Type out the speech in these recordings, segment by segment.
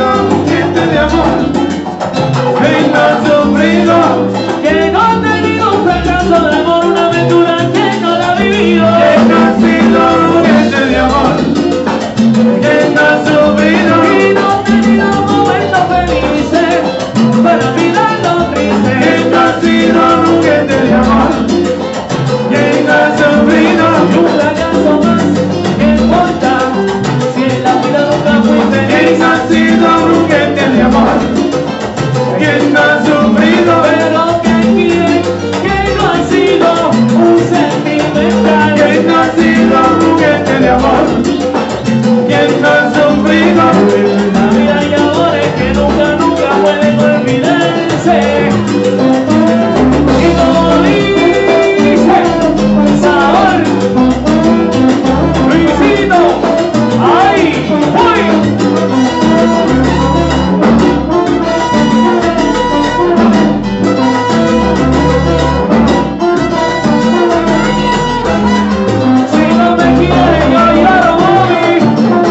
gente de amor, quien no ha sufrido, que no ha tenido un fracaso de amor, una aventura que no la ha vivido. quien no ha sido gente de amor, quien no ha sufrido, Y no ha tenido momentos felices para olvidar lo triste. quien no ha sido gente de amor, quien no ha sufrido, Y un fracaso más, ¿qué importa? Si en la vida nunca fui quien feliz. no ha sido gente de amor, quien no ha sufrido, Pero que quiere que no ha sido un sentimental. quien no ha sido gente de amor, quien no ha sufrido. La vida y amores que nunca, nunca pueden olvidarse. Y como dice Sabor, Luisito, ¡ay! ¡Uy! Si no me quieres, yo ya no voy.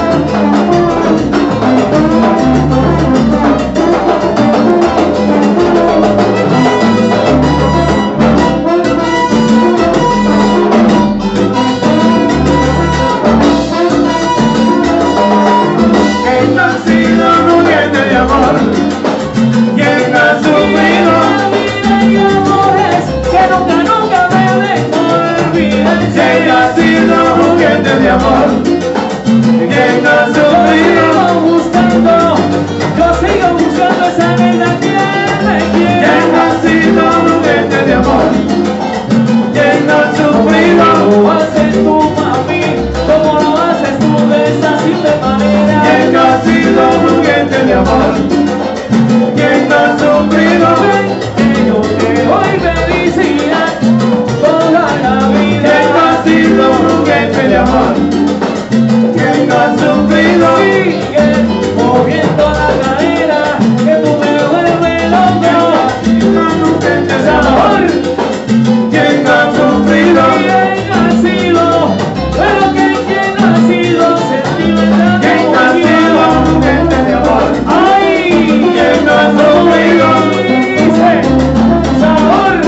Quien no ha sido gente de amor, quien no ha sufrido, La vida y amores que nunca, nunca deben quien no olvidarse. ha sido gente de amor, quien no ha sufrido, Sigo buscando, yo sigo buscando esa nena que me quien quiere. no ha sido gente de amor, quien no ha sufrido, Como haces tú, mami, como lo haces tú de esa simple manera. quien no ha sido gente de amor, quien no ha sufrido, Que yo te doy felicidad toda la quien no vida. ha sido gente de amor, quien no ha sufrido, Sigue moviendo la cadera, que tú me vuelves loco. gente de Sabor, amor, quien no ha sufrido, ¿quién ha sido? Pero que quién ha sido sentimental quien no ha como yo. sido gente de amor, ¡Ay! quien no ha sufrido, Dice Sabor,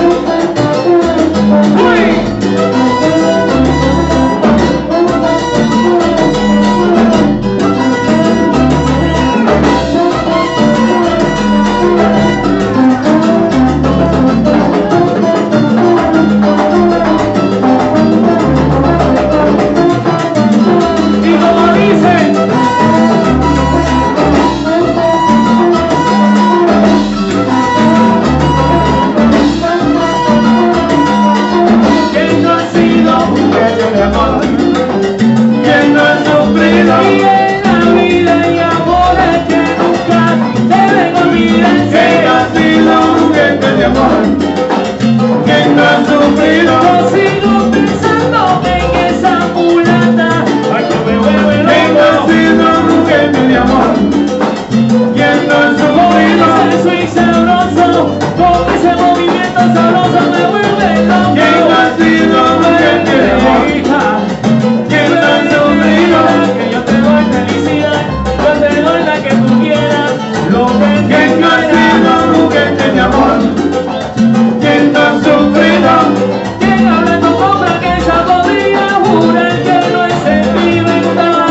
¡uy! Y como dicen, quien no ha sido gente de amor, quien no ha sufrido, y en la vida y amores que nunca deben quien olvidarse. ha sido gente de amor, quien no ha sufrido, Yo sigo pensando en esa mulata, ay que me vuelve quien no ha loco. sido gente de amor, quien no ha Con sufrido, ese swing sabroso, con ese movimiento sabroso me vuelve loco. quien no ha sido gente de amor, Hija, quien no ha sufrido, que yo te doy felicidad, yo te doy la que tú quieras, lo que tú quien no ha quieras. sido gente de amor, quien no ha sufrido, Quien habla con compra que esa podría jurar que no es sentimental.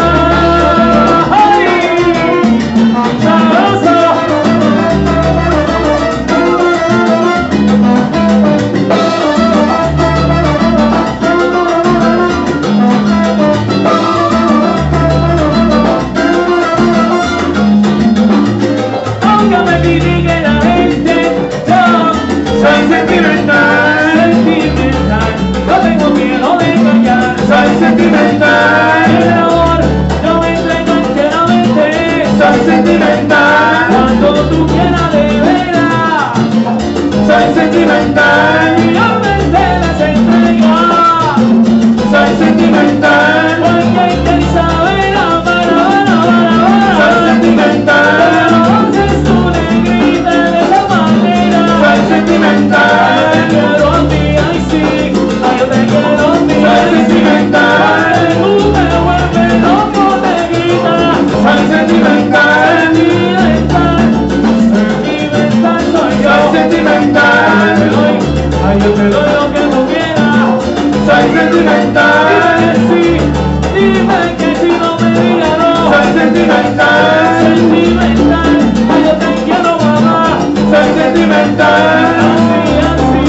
¡Ay! ¡Sabroso! Aunque me critique la gente, yo soy sentimental, sentimental, no tengo miedo de engañar. soy sentimental, El amor no me entrego enteramente. soy sentimental, Cuando tú quieras de veras, soy sentimental, y yo me las entrega. soy sentimental, Porque hay que saber amar, soy sentimental, pero entonces tú negrita de esa manera. soy sentimental, Te quiero a ti, ay sí, ay yo te quiero a ti, soy ay sí. sentimental, Tú me vuelves loco, negrita. soy sentimental, sentimental. Ay, yo te doy lo que tú quieras. Soy sentimental. Dime que si no me digas no. Soy sentimental. Sentimental, ay, yo te quiero, mamá. Soy sentimental. Así,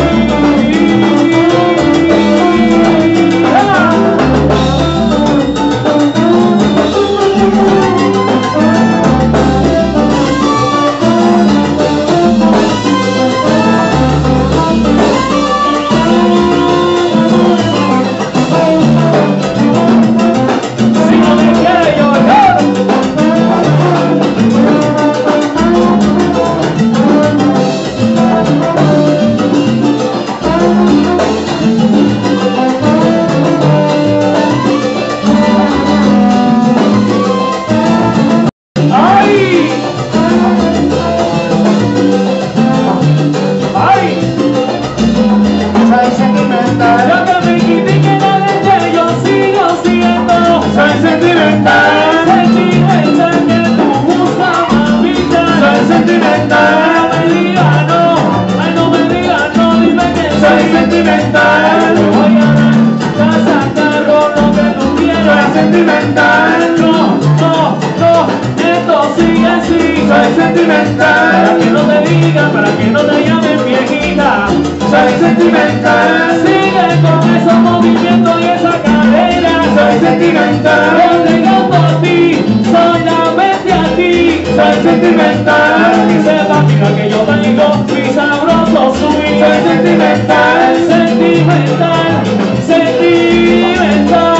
para que no te digan, para que no te llamen viejita. Soy sentimental. Sigue con esos movimientos y esa cadera. Soy sentimental. Yo te canto a ti, solamente a ti. Soy sentimental. Y sepa, mira que yo bailo mi sabroso swing. Soy sentimental. Sentimental, sentimental.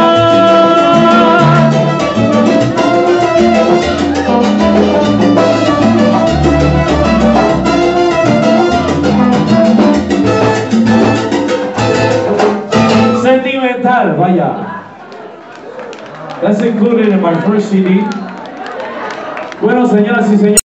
Sentimental, vaya. That's included in my first CD. Bueno, señoras y señores.